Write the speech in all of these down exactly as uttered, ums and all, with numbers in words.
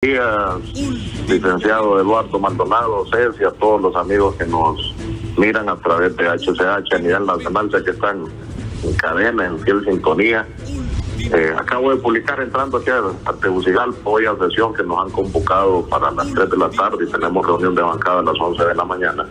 días, licenciado Eduardo Maldonado, Ceci, a todos los amigos que nos miran a través de H C H a nivel nacional, ya que están en cadena, en fiel sintonía. Eh, acabo de publicar entrando aquí a Tegucigalpa, hoy a sesión que nos han convocado para las tres de la tarde y tenemos reunión de bancada a las once de la mañana.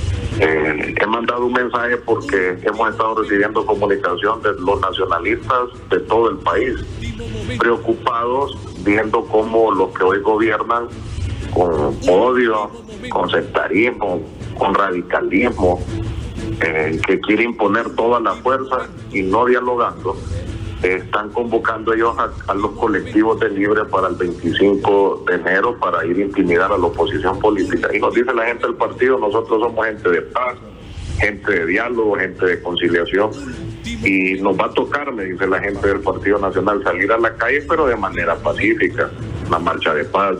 Eh, he mandado un mensaje porque hemos estado recibiendo comunicación de los nacionalistas de todo el país, preocupados viendo cómo los que hoy gobiernan con odio, con sectarismo, con radicalismo, eh, que quiere imponer toda la fuerza y no dialogando, eh, están convocando ellos a, a los colectivos de Libre para el veinticinco de enero para ir a intimidar a la oposición política. Y nos dice la gente del partido, nosotros somos gente de paz, gente de diálogo, gente de conciliación, y nos va a tocar, me dice la gente del Partido Nacional, salir a la calle, pero de manera pacífica, una marcha de paz,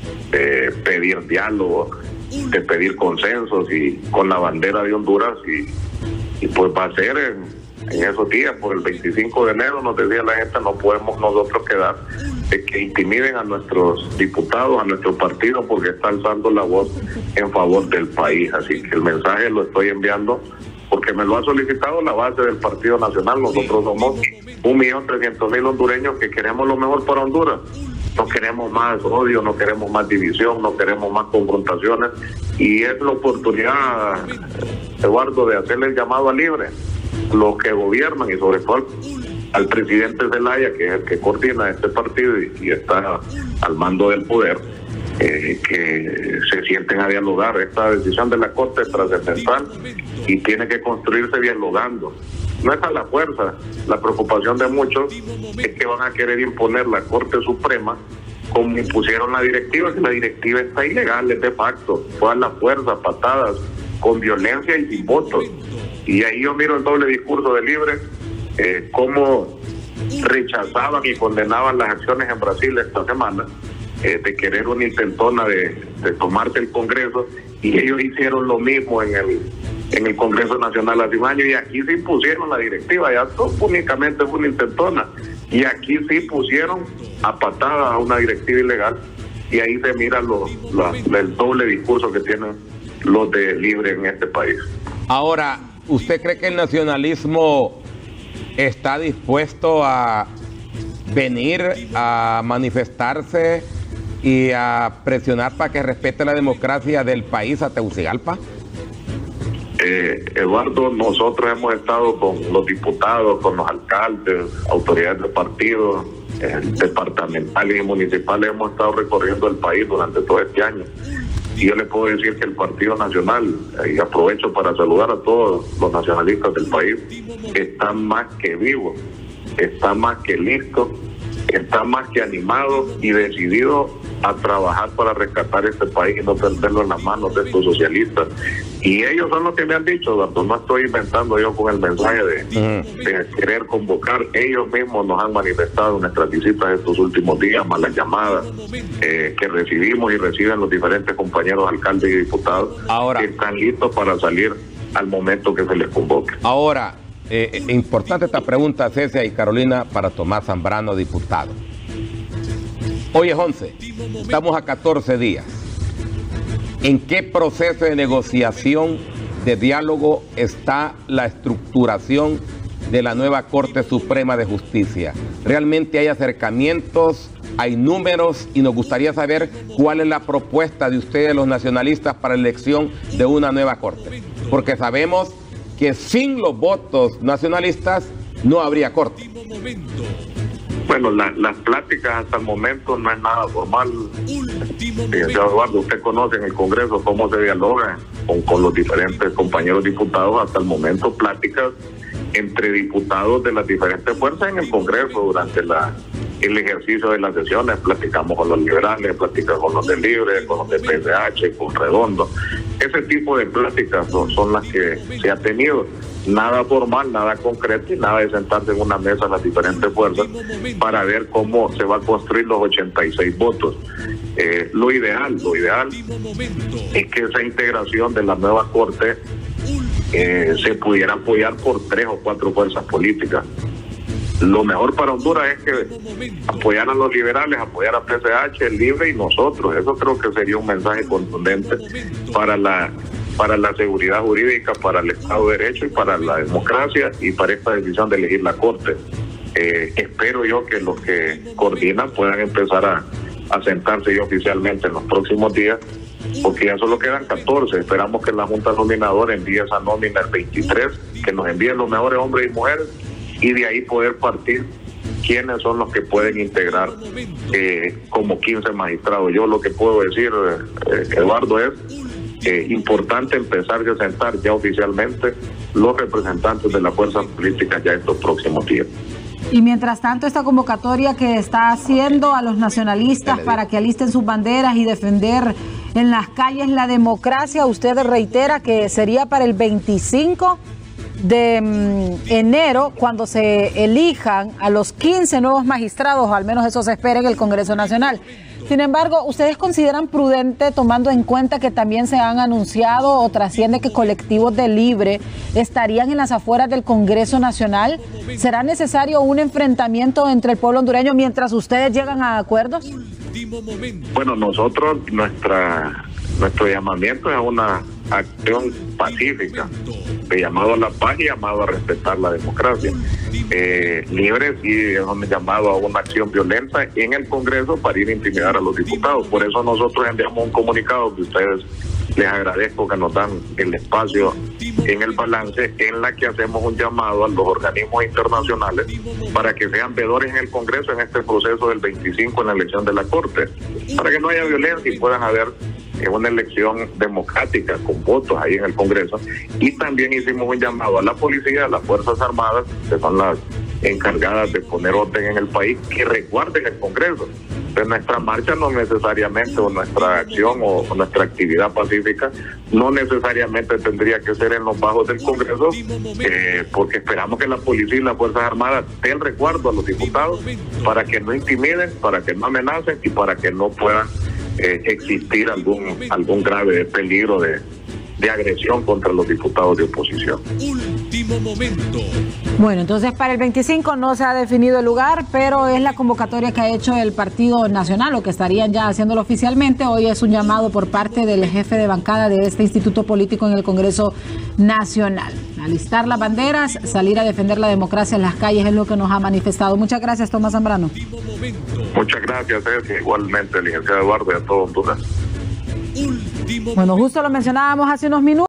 de pedir diálogo, de pedir consensos, y con la bandera de Honduras, y, y pues va a ser en, en esos días, por el veinticinco de enero, nos decía la gente, no podemos nosotros quedar de que intimiden a nuestros diputados, a nuestro partido, porque está alzando la voz en favor del país. Así que el mensaje lo estoy enviando porque me lo ha solicitado la base del Partido Nacional. Nosotros somos un millón trescientos mil hondureños que queremos lo mejor para Honduras. No queremos más odio, no queremos más división, no queremos más confrontaciones, y es la oportunidad, Eduardo, de hacerle el llamado a Libre, los que gobiernan, y sobre todo al presidente Zelaya, que es el que coordina este partido y, y está al mando del poder, eh, que se sienten a dialogar. Esta decisión de la Corte es trascendental y tiene que construirse dialogando. No es a la fuerza. La preocupación de muchos es que van a querer imponer la Corte Suprema como impusieron la directiva, que la directiva está ilegal, es de facto. Fue a la fuerza, patadas, con violencia y sin votos. Y ahí yo miro el doble discurso de Libre, eh, cómo rechazaban y condenaban las acciones en Brasil esta semana, eh, de querer una intentona de, de tomarse el Congreso, y ellos hicieron lo mismo en el en el Congreso Nacional hace un año, y aquí sí pusieron la directiva, ya todo únicamente fue una intentona, y aquí sí pusieron a patadas a una directiva ilegal, y ahí se mira lo, la, el doble discurso que tienen los de Libre en este país. Ahora, ¿usted cree que el nacionalismo está dispuesto a venir a manifestarse y a presionar para que respete la democracia del país a Tegucigalpa? Eh, Eduardo, nosotros hemos estado con los diputados, con los alcaldes, autoridades de partidos, eh, departamentales y municipales, hemos estado recorriendo el país durante todo este año. Y yo le puedo decir que el Partido Nacional, y aprovecho para saludar a todos los nacionalistas del país, está más que vivo, está más que listo, está más que animado y decidido a trabajar para rescatar este país y no perderlo en las manos de estos socialistas. Y ellos son los que me han dicho, Eduardo, no estoy inventando yo con el mensaje de, de querer convocar. Ellos mismos nos han manifestado en nuestras visitas estos últimos días, más las llamadas eh, que recibimos y reciben los diferentes compañeros alcaldes y diputados. Ahora, que están listos para salir al momento que se les convoque. Ahora, eh, importante esta pregunta, Cecia y Carolina, para Tomás Zambrano, diputado. Hoy es once, estamos a catorce días. ¿En qué proceso de negociación, de diálogo está la estructuración de la nueva Corte Suprema de Justicia? ¿Realmente hay acercamientos, hay números? Y nos gustaría saber cuál es la propuesta de ustedes, los nacionalistas, para la elección de una nueva Corte. Porque sabemos que sin los votos nacionalistas no habría Corte. Bueno, la, las pláticas hasta el momento no es nada formal. Eh, Eduardo, usted conoce en el Congreso cómo se dialoga con, con los diferentes compañeros diputados. Hasta el momento, pláticas entre diputados de las diferentes fuerzas en el Congreso durante la, el ejercicio de las sesiones. Platicamos con los liberales, platicamos con los de Libre, con los de P S H, con Redondo. Ese tipo de pláticas son, son las que se ha tenido. Nada formal, nada concreto y nada de sentarse en una mesa las diferentes fuerzas para ver cómo se va a construir los ochenta y seis votos. Eh, lo ideal, lo ideal es que esa integración de la nueva Corte eh, se pudiera apoyar por tres o cuatro fuerzas políticas. lo mejor para Honduras es que apoyar a los liberales, apoyar a P C H, el Libre y nosotros. Eso creo que sería un mensaje contundente para la para la seguridad jurídica, para el Estado de Derecho y para la democracia y para esta decisión de elegir la Corte. Eh, espero yo que los que coordinan puedan empezar a, a sentarse ya oficialmente en los próximos días, porque ya solo quedan catorce. Esperamos que la Junta Nominadora envíe esa nómina el veintitrés, que nos envíen los mejores hombres y mujeres, y de ahí poder partir quiénes son los que pueden integrar eh, como quince magistrados. Yo lo que puedo decir, eh, Eduardo, es eh, importante empezar a sentar ya oficialmente los representantes de las fuerzas políticas ya estos próximos días. Y mientras tanto, esta convocatoria que está haciendo a los nacionalistas para que alisten sus banderas y defender en las calles la democracia, usted reitera que sería para el veinticinco de um, enero, cuando se elijan a los quince nuevos magistrados, o al menos eso se espera en el Congreso Nacional. Sin embargo, ¿ustedes consideran prudente, tomando en cuenta que también se han anunciado o trasciende que colectivos de Libre estarían en las afueras del Congreso Nacional? ¿Será necesario un enfrentamiento entre el pueblo hondureño mientras ustedes llegan a acuerdos? Bueno, nosotros, nuestra nuestro llamamiento es a una acción pacífica, de llamado a la paz y llamado a respetar la democracia. Eh, Libre sí es un llamado a una acción violenta en el Congreso para ir a intimidar a los diputados. Por eso nosotros enviamos un comunicado que ustedes, les agradezco que nos dan el espacio en el balance, en la que hacemos un llamado a los organismos internacionales para que sean veedores en el Congreso en este proceso del veinticinco en la elección de la Corte, para que no haya violencia y puedan haber eh, una elección democrática con votos ahí en el Congreso. Y también hicimos un llamado a la policía, a las Fuerzas Armadas, que son las encargadas de poner orden en el país, que resguarden el Congreso. Entonces, nuestra marcha no necesariamente, o nuestra acción o, o nuestra actividad pacífica no necesariamente tendría que ser en los bajos del Congreso, eh, porque esperamos que la policía y las Fuerzas Armadas den resguardo a los diputados para que no intimiden, para que no amenacen y para que no puedan eh, existir algún algún grave peligro de, de agresión contra los diputados de oposición. Último momento. Bueno, entonces para el veinticinco no se ha definido el lugar, pero es la convocatoria que ha hecho el Partido Nacional, o que estarían ya haciéndolo oficialmente. Hoy es un llamado por parte del jefe de bancada de este instituto político en el Congreso Nacional. Alistar las banderas, salir a defender la democracia en las calles es lo que nos ha manifestado. Muchas gracias, Tomás Zambrano. Muchas gracias, Ceci. Igualmente, licenciado Eduardo, y a todo Honduras. Bueno, justo lo mencionábamos hace unos minutos.